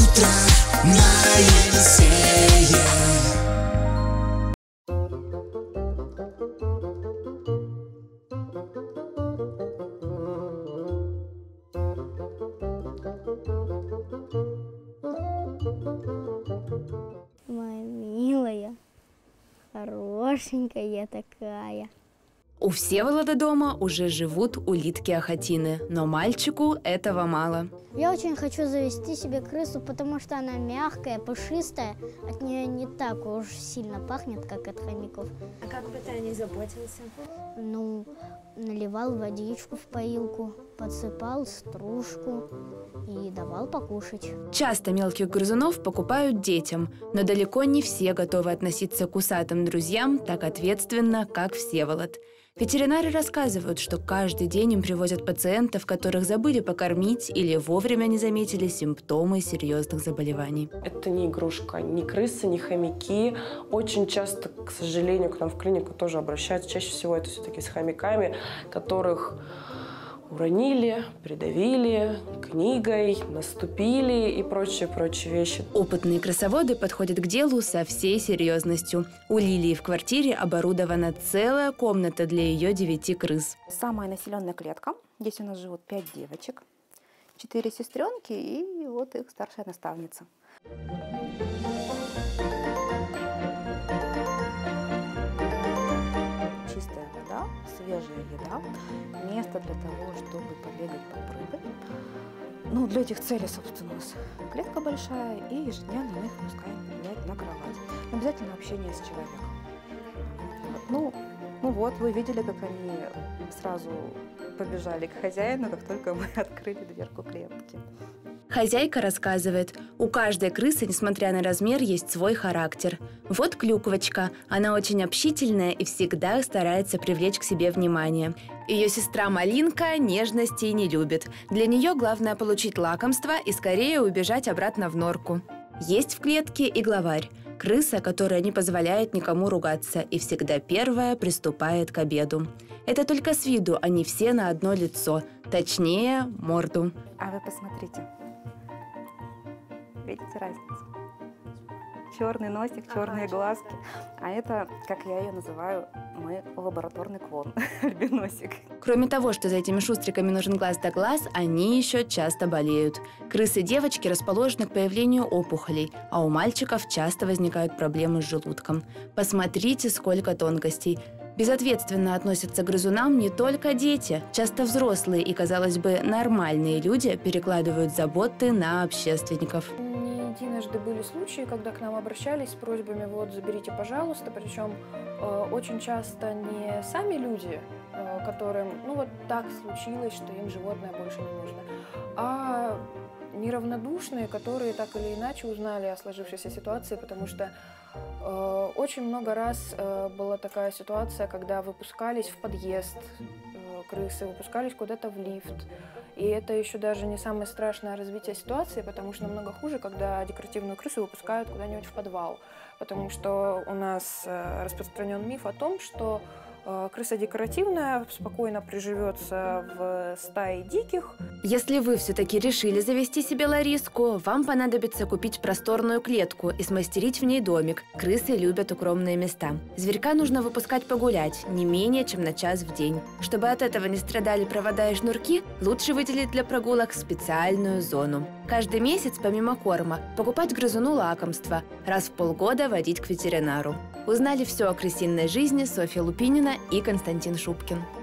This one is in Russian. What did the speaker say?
утро на Елисее. Моя милая, хорошенькая такая. У Всеволода дома уже живут улитки-ахатины, но мальчику этого мало. Я очень хочу завести себе крысу, потому что она мягкая, пушистая. От нее не так уж сильно пахнет, как от хомяков. А как бы ты о ней заботился? Ну, наливал водичку в поилку, подсыпал стружку и давал покушать. Часто мелких грызунов покупают детям, но далеко не все готовы относиться к усатым друзьям так ответственно, как Всеволод. Ветеринары рассказывают, что каждый день им привозят пациентов, которых забыли покормить или вовремя не заметили симптомы серьезных заболеваний. Это не игрушка, ни крысы, ни хомяки. Очень часто, к сожалению, к нам в клинику тоже обращаются. Чаще всего это все-таки с хомяками, которых уронили, придавили книгой, наступили и прочие вещи. Опытные крысоводы подходят к делу со всей серьезностью. У Лилии в квартире оборудована целая комната для ее 9 крыс. Самая населенная клетка. Здесь у нас живут 5 девочек, 4 сестренки и вот их старшая наставница. Чистая вода, свежая еда, место для того, чтобы побегать, попрыгать. Ну, для этих целей, собственно, у нас клетка большая, и ежедневно мы их пускаем гулять на кровать. Обязательно общение с человеком. Ну вот, вы видели, как они сразу побежали к хозяину, как только мы открыли дверку клетки. Хозяйка рассказывает, у каждой крысы, несмотря на размер, есть свой характер. Вот клюквочка. Она очень общительная и всегда старается привлечь к себе внимание. Ее сестра Малинка нежностей не любит. Для нее главное получить лакомство и скорее убежать обратно в норку. Есть в клетке и главарь. Крыса, которая не позволяет никому ругаться и всегда первая приступает к обеду. Это только с виду они все на одно лицо, точнее, морду. А вы посмотрите. Видите разницу? Черный носик, черные глазки. А это, как я ее называю, мой лабораторный клон, альбиносик. Кроме того, что за этими шустриками нужен глаз да глаз, они еще часто болеют. Крысы-девочки расположены к появлению опухолей, а у мальчиков часто возникают проблемы с желудком. Посмотрите, сколько тонкостей. Безответственно относятся к грызунам не только дети. Часто взрослые и, казалось бы, нормальные люди перекладывают заботы на общественников. Не единожды были случаи, когда к нам обращались с просьбами «вот, заберите, пожалуйста», причем очень часто не сами люди, которым, ну вот так случилось, что им животное больше не нужно, а неравнодушные, которые так или иначе узнали о сложившейся ситуации, потому что очень много раз была такая ситуация, когда выпускались в подъезд крысы, выпускались куда-то в лифт. И это еще даже не самое страшное развитие ситуации, потому что намного хуже, когда декоративную крысу выпускают куда-нибудь в подвал. Потому что у нас распространен миф о том, что крыса декоративная спокойно приживется в стае диких. Если вы все-таки решили завести себе Лариску, вам понадобится купить просторную клетку и смастерить в ней домик. Крысы любят укромные места. Зверька нужно выпускать погулять не менее чем на час в день. Чтобы от этого не страдали провода и шнурки, лучше выделить для прогулок специальную зону. Каждый месяц, помимо корма, покупать грызуну лакомства, раз в полгода водить к ветеринару. Узнали все о крысиной жизни Софья Лупинина и Константин Шубкин.